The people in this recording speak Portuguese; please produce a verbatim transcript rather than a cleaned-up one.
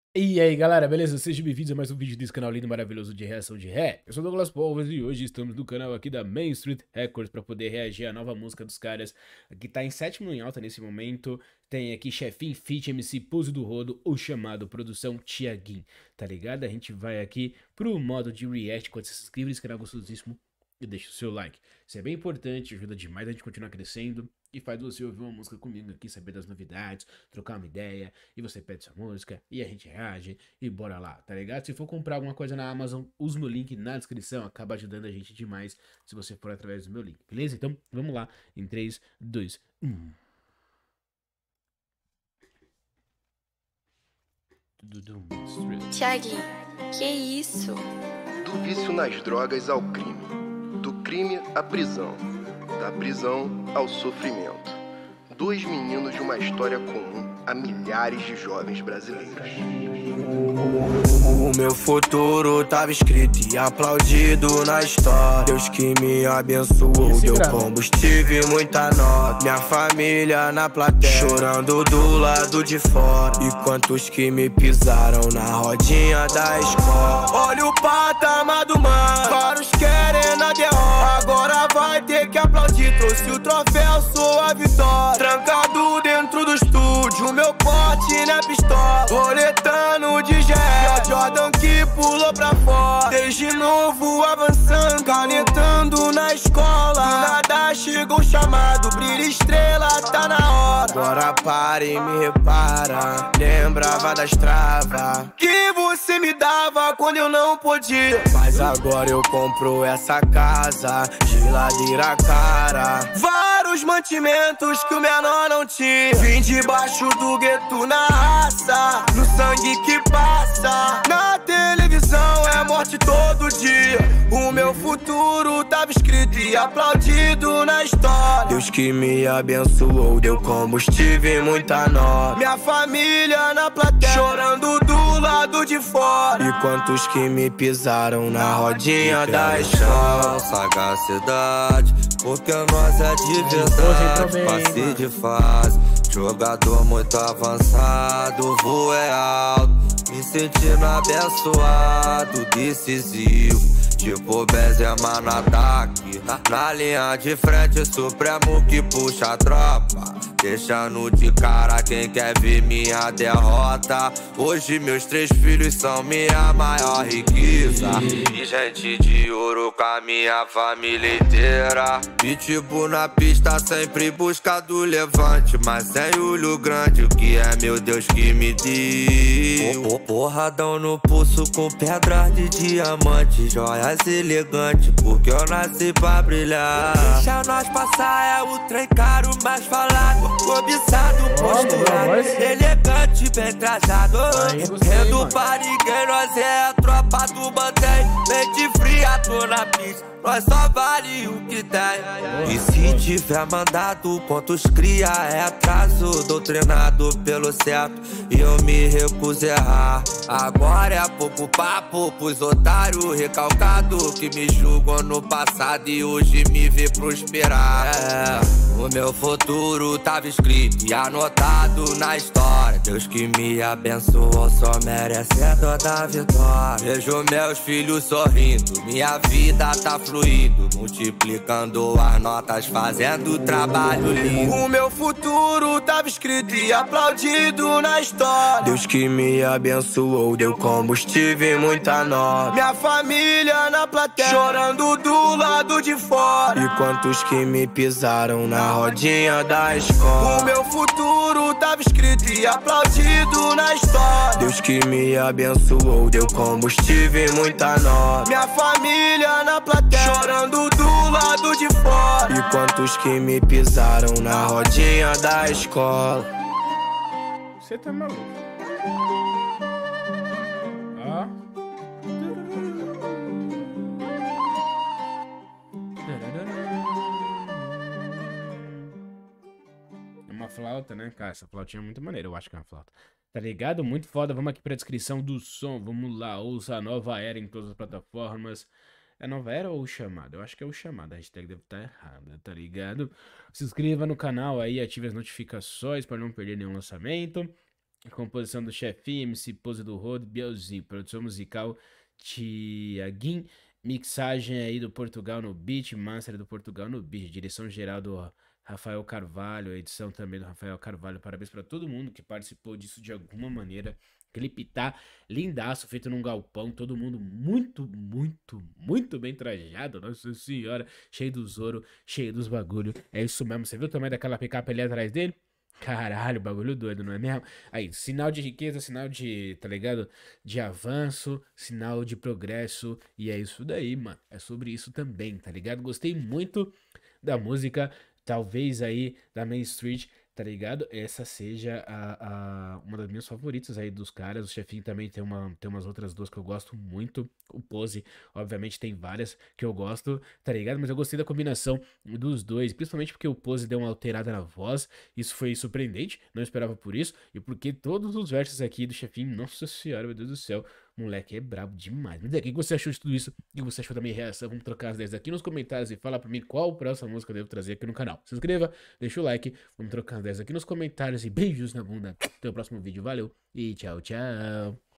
E aí galera, beleza? Sejam bem-vindos a mais um vídeo desse canal lindo e maravilhoso de reação de ré. Eu sou Douglas Povas e hoje estamos no canal aqui da Main Street Records para poder reagir à nova música dos caras, que tá em sétimo em alta nesse momento. Tem aqui Chefim, Feat, M C Pose do Rodo, o chamado Produção Tiaguin, tá ligado? A gente vai aqui pro modo de react. Quando você se inscreve nesse canal gostosíssimo e deixa o seu like. Isso é bem importante, ajuda demais a gente continuar crescendo e faz você ouvir uma música comigo aqui, saber das novidades, trocar uma ideia, e você pede sua música, e a gente reage, e bora lá, tá ligado? Se for comprar alguma coisa na Amazon, use meu link na descrição, acaba ajudando a gente demais se você for através do meu link, beleza? Então, vamos lá, em três, dois, um. Tiaguinho, que isso? Do vício nas drogas ao crime, do crime à prisão, da prisão ao sofrimento. Dois meninos de uma história comum a milhares de jovens brasileiros. O meu futuro tava escrito e aplaudido na história. Deus que me abençoou, deu combustível e muita nota. Minha família na plateia, chorando do lado de fora. E quantos que me pisaram na rodinha da escola. Olha o patamar do mar, vários querem na derrota. Agora vai ter que aplaudir, trouxe o troféu, sou a vitória. Trancado dentro do estúdio, meu porte na pistola. Roletando de gel, Jordan que pulou pra fora. Desde novo avançando, canetando na escola. Do nada chegou o chamado, brilha estrela, tá na hora. Agora para e me repara, lembrava das travas que você me dava quando eu não podia. Mas agora eu compro essa casa, geladeira cara, vários mantimentos que o menor não tinha. Vim debaixo do gueto na raça, no sangue que passa. Na televisão é morte todo dia. O meu futuro tava escrito e aplaudido na história. Deus que me abençoou, deu combustível e muita nota. Minha família na plateia, chorando do lado de fora. E quantos que me pisaram na rodinha da escola. Sagacidade, porque nós é de verdade, passe de fase. Jogador muito avançado, voo é alto, me sentindo abençoado, decisivo. Tipo Benzema no ataque, na linha de frente, supremo que puxa a tropa, deixando de cara quem quer ver minha derrota. Hoje meus três filhos são minha maior riqueza, e gente de ouro com a minha família inteira. Pitbull na pista sempre busca do levante, mas sem olho grande, o que é meu Deus que me deu. Porradão no pulso com pedras de diamante, joias elegantes, porque eu nasci pra brilhar. Deixa nós passar, é o trem caro mais falado, cobiçado, posturado, elegante, bem trajado. Rendo pra ninguém, nós é a tropa do mantém. Mente fria, tô na pista, nós só vale o que tem. E se tiver mandado, quantos cria é atraso, doutrinado pelo certo, e eu me recuso a errar. Agora é pouco papo pros otários recalcados que me julgam no passado e hoje me vê prosperar. É, o meu futuro tava escrito e anotado na história. Deus que me abençoou só merece toda a vitória. Vejo meus filhos sorrindo, minha vida tá fluindo, multiplicando as notas, fazendo trabalho lindo. O meu futuro tava escrito e aplaudido na história. Deus que me abençoou, deu combustível e muita nota. Minha família na plateia, chorando do lado de fora. E quantos que me pisaram na rodinha da escola. O meu futuro tava escrito e aplaudido na história. Deus que me abençoou, deu combustível e muita nota. Minha família na plateia, chorando do lado de fora. E quantos que me pisaram na rodinha da escola. Você tá maluco? Ó. É uma flauta, né, cara? Essa flautinha é muito maneira, eu acho que é uma flauta. Tá ligado? Muito foda. Vamos aqui pra descrição do som. Vamos lá. Ouça a nova era em todas as plataformas. É nova era ou o chamado? Eu acho que é o chamado. A hashtag deve estar errada, tá ligado? Se inscreva no canal aí, ative as notificações para não perder nenhum lançamento. A composição do Chefinho, M C Pose do Rodo, Bielzinho. Produção musical, Tiaguinho. Mixagem aí do Portugal no beat, master do Portugal no beat. Direção geral do Rafael Carvalho, edição também do Rafael Carvalho. Parabéns pra todo mundo que participou disso de alguma maneira. Clipe tá lindaço, feito num galpão, todo mundo muito, muito, muito bem trajado, nossa senhora, cheio dos ouro, cheio dos bagulho, é isso mesmo, você viu o tamanho daquela picape ali atrás dele? Caralho, bagulho doido, não é mesmo? Aí, sinal de riqueza, sinal de, tá ligado? De avanço, sinal de progresso, e é isso daí, mano, é sobre isso também, tá ligado? Gostei muito da música, talvez aí, da Main Street, tá ligado? Essa seja a, a, uma das minhas favoritas aí dos caras. O Chefinho também tem, uma, tem umas outras duas que eu gosto muito. O Pose, obviamente, tem várias que eu gosto, tá ligado? Mas eu gostei da combinação dos dois, principalmente porque o Pose deu uma alterada na voz. Isso foi surpreendente, não esperava por isso. E porque todos os versos aqui do Chefinho, nossa senhora, meu Deus do céu, o moleque é brabo demais. Mas é, o que você achou de tudo isso? O que você achou da minha reação? Vamos trocar as ideias aqui nos comentários e fala pra mim qual próxima música eu devo trazer aqui no canal. Se inscreva, deixa o like, vamos trocar as ideias aqui nos comentários e beijos na bunda. Até o próximo vídeo, valeu e tchau, tchau.